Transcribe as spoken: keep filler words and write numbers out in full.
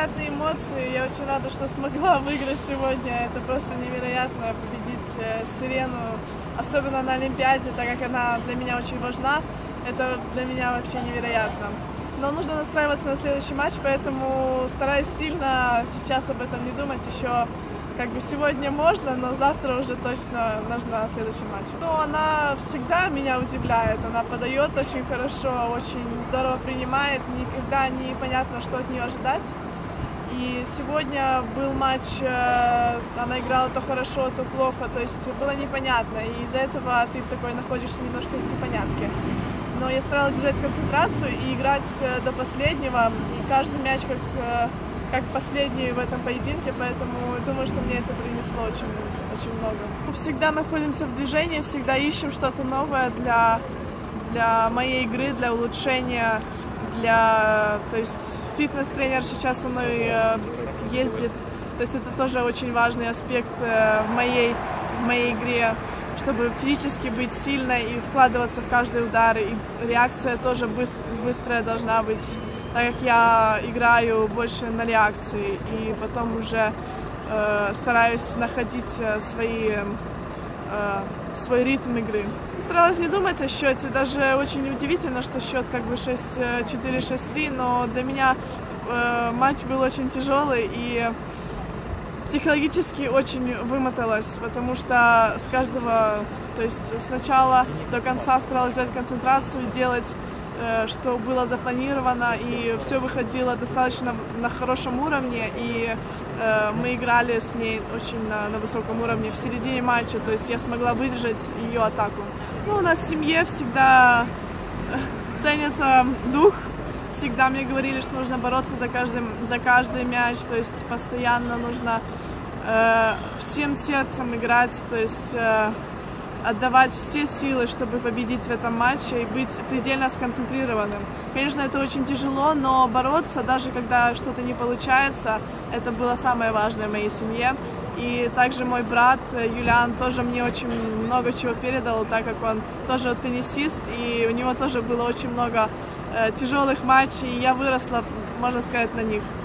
невероятные эмоции. Я очень рада, что смогла выиграть сегодня. Это просто невероятно победить Сирену, особенно на Олимпиаде, так как она для меня очень важна. Это для меня вообще невероятно. Но нужно настраиваться на следующий матч, поэтому стараюсь сильно сейчас об этом не думать. Еще как бы сегодня можно, но завтра уже точно нужно следующий матч. Но она всегда меня удивляет, она подает очень хорошо, очень здорово принимает, никогда непонятно, что от нее ожидать. И сегодня был матч, она играла то хорошо, то плохо, то есть было непонятно, и из-за этого ты в такой находишься немножко в непонятке. Но я старалась держать концентрацию и играть до последнего, и каждый мяч как, как последний в этом поединке, поэтому думаю, что мне это принесло очень, очень много. Мы всегда находимся в движении, всегда ищем что-то новое для, для моей игры, для улучшения, для, то есть фитнес-тренер сейчас со мной ездит, то есть это тоже очень важный аспект в моей, в моей игре, чтобы физически быть сильной и вкладываться в каждый удар, и реакция тоже быстрая должна быть, так как я играю больше на реакции, и потом уже э, стараюсь находить свои, э, свой ритм игры. Старалась не думать о счете, даже очень удивительно, что счет как бы шесть четыре, шесть три, но для меня э, матч был очень тяжелый, и психологически очень вымоталась, потому что с каждого, то есть с начала до конца старалась взять концентрацию, делать, э, что было запланировано, и все выходило достаточно на хорошем уровне, и э, мы играли с ней очень на, на высоком уровне в середине матча, то есть я смогла выдержать ее атаку. Ну, у нас в семье всегда ценится дух. Всегда мне говорили, что нужно бороться за, каждым, за каждый мяч, то есть постоянно нужно э, всем сердцем играть, то есть э, отдавать все силы, чтобы победить в этом матче и быть предельно сконцентрированным. Конечно, это очень тяжело, но бороться, даже когда что-то не получается, это было самое важное в моей семье. И также мой брат Юлиан тоже мне очень много чего передал, так как он тоже теннисист, и у него тоже было очень много э, тяжелых матчей, и я выросла, можно сказать, на них.